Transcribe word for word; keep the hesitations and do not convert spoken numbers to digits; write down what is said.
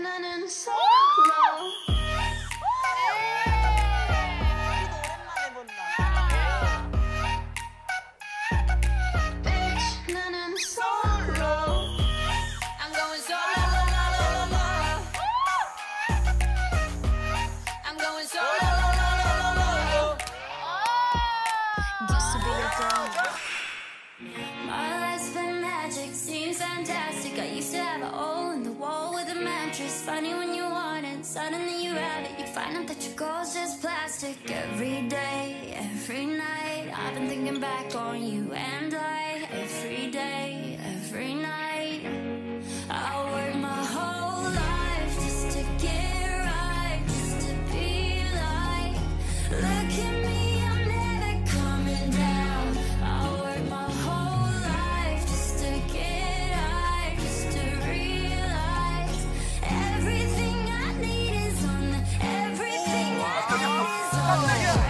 나는 solo. Bitch, 나는 solo. I'm going solo. I'm going solo. Used to be a girl. My life's been magic, seems fantastic. I used to have a hole in the wall with a mattress. Funny when you want it, suddenly you have it. You find out that your goal's just plastic. Every day, every night, I've been thinking back on you and I. Every day, every night, I work my whole life just to get right, just to be like, look at me, I'm never coming down. I work my whole life just to get high, just to realize everything I need is on the, everything I need is on the